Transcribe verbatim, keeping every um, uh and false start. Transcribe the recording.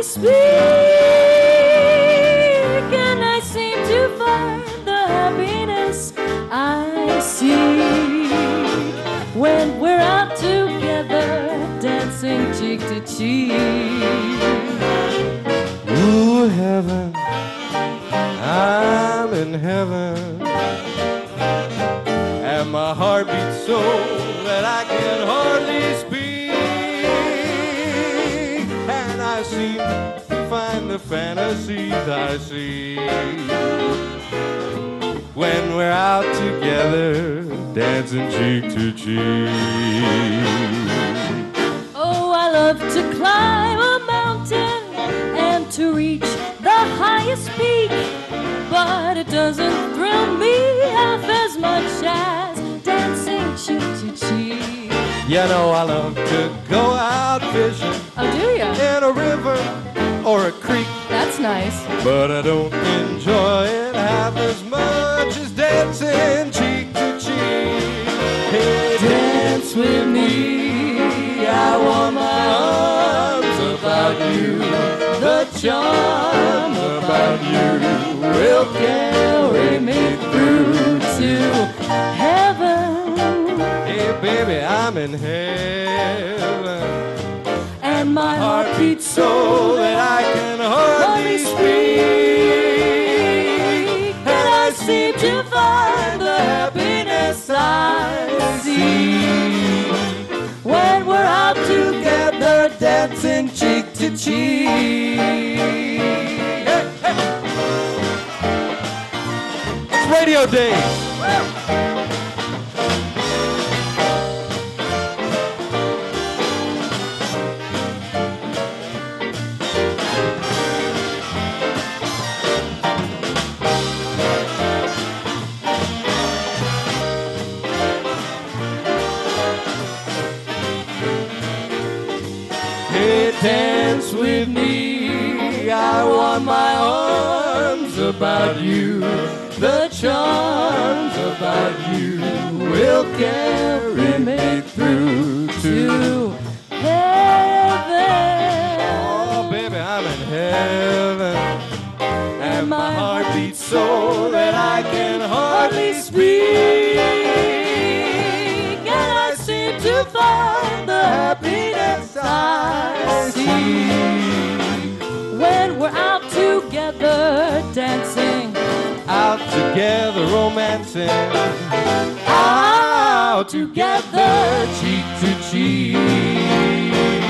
speak, and I seem to find the happiness I see when we're out together, dancing cheek to cheek. Ooh, heaven, I'm in heaven, and my heart beats so that I can hardly speak, and I seem to find the fantasies I see when we're out together, dancing cheek to cheek. Oh, I love to climb a mountain and to reach the highest peak, but it doesn't thrill me half as much as dancing cheek to cheek. You know I love to go out fishing. Oh, do ya? In a river or a creek. That's nice. But I don't enjoy it half as much as dancing cheek to cheek. Hey, dance with me, I want my arms about you. The charm about you will carry me through to heaven. Hey baby, I'm in heaven, and my heart beats so that I can hardly speak, and I seem to find the happiness I see when we're out together, dancing cheek to cheek. Hey, hey. It's Radio Daze. Dance with me, I want my arms about you. The charms about you will carry me through to heaven. Oh, baby, I'm in heaven, and my heart beats so that I can hardly speak, and I seem to find the happiness I see when we're out together, dancing, out together, romancing, out together, cheek to cheek.